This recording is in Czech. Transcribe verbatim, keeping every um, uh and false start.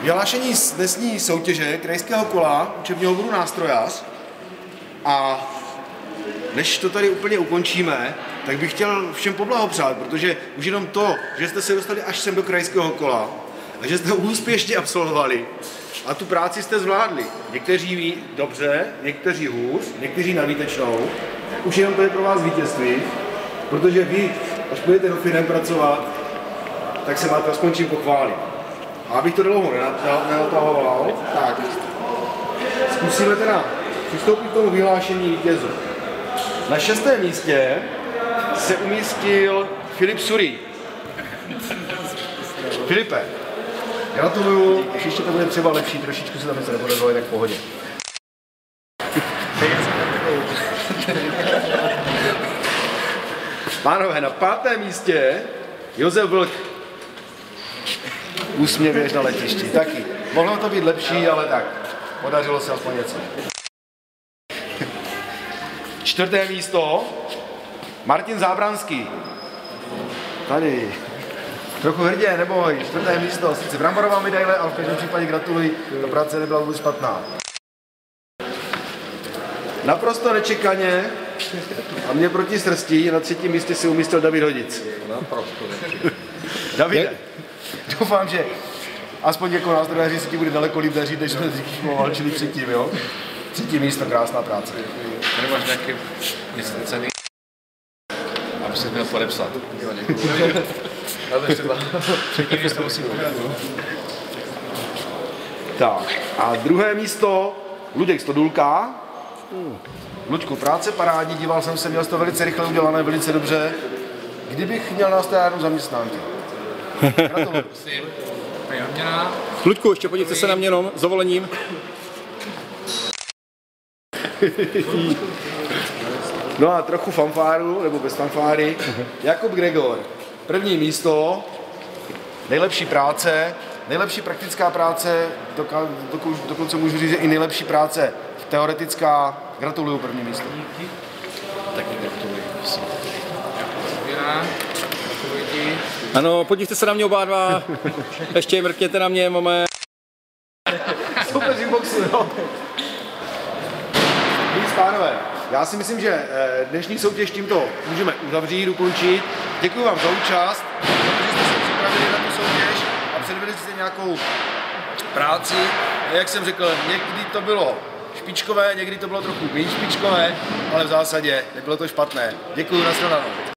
Vyhlášení dnesní soutěže krajského kola učebního oboru nástrojař. A než to tady úplně ukončíme, tak bych chtěl všem poblahopřát, protože už jenom to, že jste se dostali až sem do krajského kola a že jste ho úspěšně absolvovali a tu práci jste zvládli. Někteří ví dobře, někteří hůř, někteří na výtečnou. Už jenom to je pro vás vítězství, protože vy, až budete do firem pracovat, tak se máte aspoň čím pochválit. A abych to dlouho nenatahoval, tak zkusíme teda přistoupit k tomu vyhlášení vítězů. Na šestém místě se umístil Filip Surí. Filipe, gratuluju, když ještě to bude třeba lepší, trošičku se tam něco nepodařilo, tak v pohodě. Pánové, na pátém místě Josef Vlk. Úsměv na letišti, taky. Mohlo to být lepší, ale tak, podařilo se aspoň něco. Čtvrté místo, Martin Zábranský. Tady. Trochu hrdě, neboj, čtvrté místo, sice bramborová medaile, ale v každém případě gratuluji, ta práce nebyla vůbec špatná. Naprosto nečekaně a mě proti srstí, na třetím místě si umístil David Hodic. Naprosto nečekaně. Davide, doufám, že aspoň jako nástrojaři si ti bude daleko líp dařit, než jsme válčili předtím, jo? Třetí místo, krásná práce. Tady máš nějaký něco ceny, aby se měl podepsat. Jo, děkuji. Já to třeba třetí místo musím udělat. Tak, a druhé místo, Luděk Stodulka. Luďku, práce parádní, díval jsem se, měl jsi to velice rychle udělané, velice dobře. Kdybych měl nástrojárnu zaměstnánky. Gratuluju. Luďku, ještě podívejte se na mě jenom, s dovolením. No a trochu fanfáru, nebo bez fanfáry. Jakub Gregor, první místo, nejlepší práce, nejlepší praktická práce, doka, doku, dokonce můžu říct, že i nejlepší práce teoretická. Gratuluju, první místo. Taky gratuluji. Ano, podívejte se na mě oba dva. Ještě mrkněte na mě, moment. Super boxu, jo. Víc, pánové, já si myslím, že dnešní soutěž tímto můžeme uzavřít, ukončit. Děkuji vám za účast, protože jste se připravili na tu soutěž a předvedli jste nějakou práci. Jak jsem řekl, někdy to bylo špičkové, někdy to bylo trochu méně špičkové, ale v zásadě nebylo to špatné. Děkuji, nashledanou.